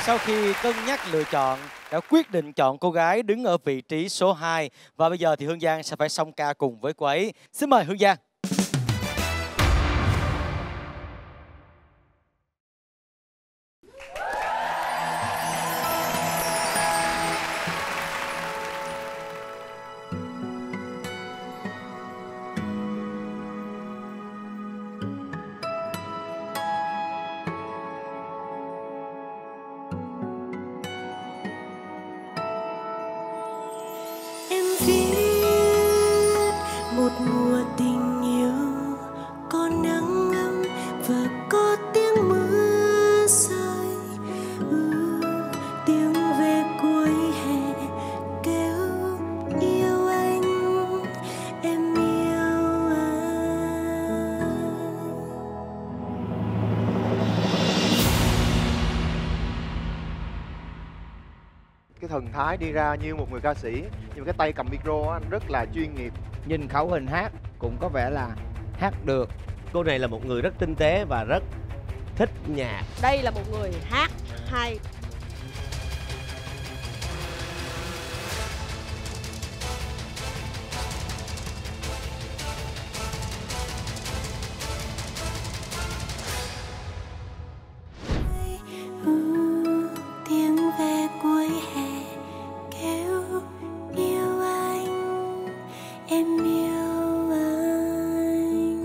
sau khi cân nhắc lựa chọn, đã quyết định chọn cô gái đứng ở vị trí số 2. Và bây giờ thì Hương Giang sẽ phải song ca cùng với cô ấy. Xin mời Hương Giang. Một mùa tình yêu có nắng ấm và có tiếng mưa rơi, tiếng về cuối hè kêu yêu anh, em yêu anh. Cái thần thái đi ra như một người ca sĩ, nhưng mà cái tay cầm micro anh rất là chuyên nghiệp. Nhìn khẩu hình hát cũng có vẻ là hát được. Cô này là một người rất tinh tế và rất thích nhạc. Đây là một người hát hay. Tiếng về cuối hè kêu yêu anh, em yêu anh.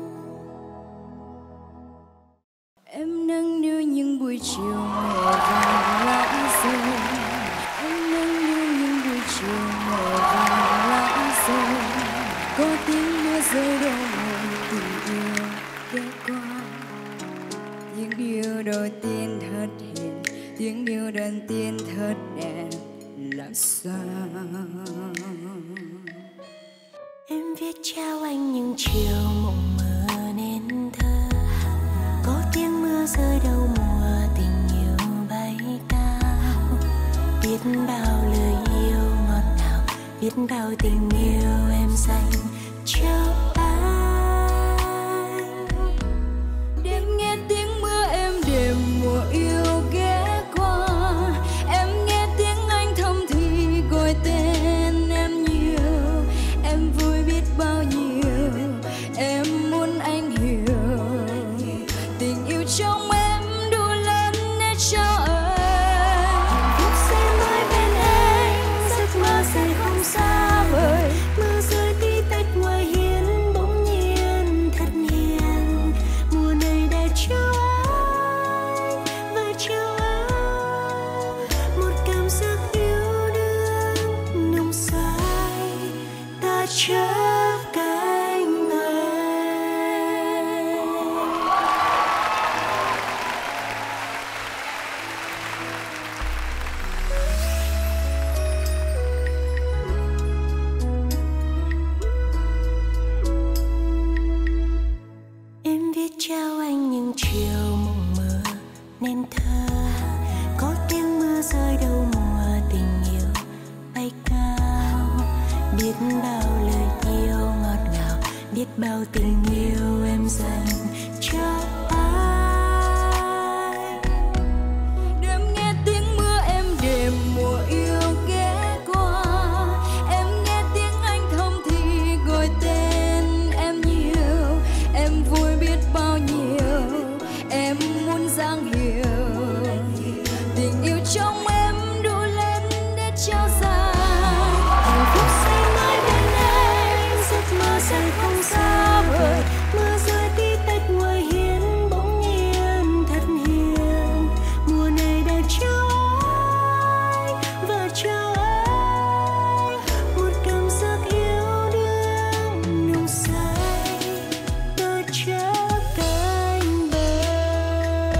Em nâng niu những buổi chiều mùa vàng lãng rơi, em nâng niu những buổi chiều mùa vàng lãng rơi. Có tiếng mưa rơi đâu mùa tình yêu ghé qua. Tiếng yêu đầu tiên thật hiền, tiếng yêu đầu tiên thật đẹp là sao. Em viết trao anh những chiều mộng mơ nên thơ. Có tiếng mưa rơi đâu mùa tình yêu bay cao. Biết bao lời yêu ngọt ngào, biết bao tình yêu em dành cho anh. Đêm nghe tiếng mưa êm đềm mùa yêu ghé qua. Em nghe tiếng anh thầm thì gọi tên em nhiều. Em vui biết bao nhiêu, em muốn anh hiểu. Tình yêu trong em đủ lớn để cho anh. Hạnh phúc sẽ mãi bên anh, giấc mơ sẽ không xa vời. Mưa rơi tí tách ngoài hiên bỗng nhiên thật hiền. Mùa này đã cho anh và cho anh một cảm giác yêu đương nồng say. Ta chở cánh anh. Em viết trao anh những chiều mộng mơ nên thơ. Có tiếng mưa rơi đâu mùa tình yêu bay cao. Biết bao lời yêu ngọt ngào, biết bao tình yêu em dành cho anh. Đêm nghe tiếng mưa êm đềm mùa yêu ghé qua. Em nghe tiếng anh thầm thì gọi tên em nhiều. Em vui biết bao nhiêu, em muốn dang hiểu. Tình yêu trong em đủ lớn để trao dâng. Hạnh phúc sẽ mãi bên anh, giấc mơ sẽ không xa vời. Mưa rơi tí tách ngoài hiên bỗng nhiên thật hiền. Mùa này đã cho anh và cho anh một cảm giác yêu đương nồng say. Ta chở cánh bay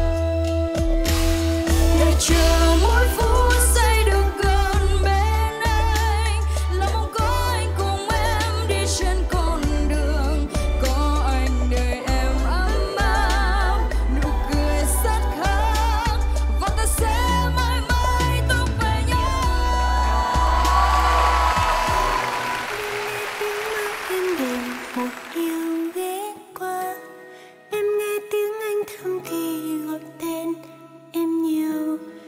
để chờ mỗi phút giây được gần bên anh. Là mong có anh cùng em đi trên con đường. Có anh đợi em ấm áp, nụ cười rất khác. Và ta sẽ mãi mãi thuộc về nhau. Em nghe tiếng mưa êm đềm một yêu ghé qua. Em nghe tiếng anh thầm thì gọi tên em nhiều.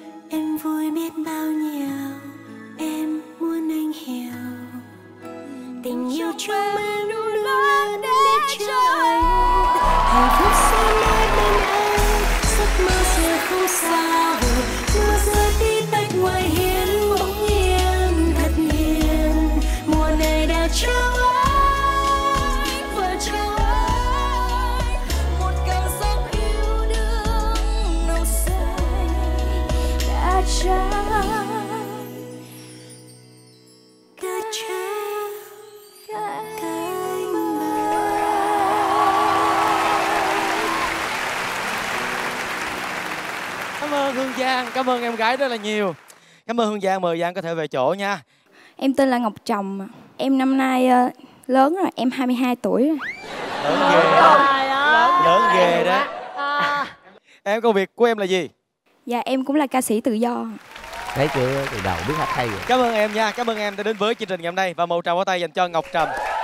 Cảm ơn Hương Giang, cảm ơn em gái rất là nhiều. Cảm ơn Hương Giang, mời Giang có thể về chỗ nha. Em tên là Ngọc Trầm. Em năm nay lớn rồi, em 22 tuổi rồi. Lớn ghê. Lớn ghê đó. Em công việc của em là gì? Dạ em cũng là ca sĩ tự do. Thấy chưa, từ đầu biết hát hay rồi. Cảm ơn em nha, cảm ơn em đã đến với chương trình ngày hôm nay. Và một tràng pháo tay dành cho Ngọc Trầm.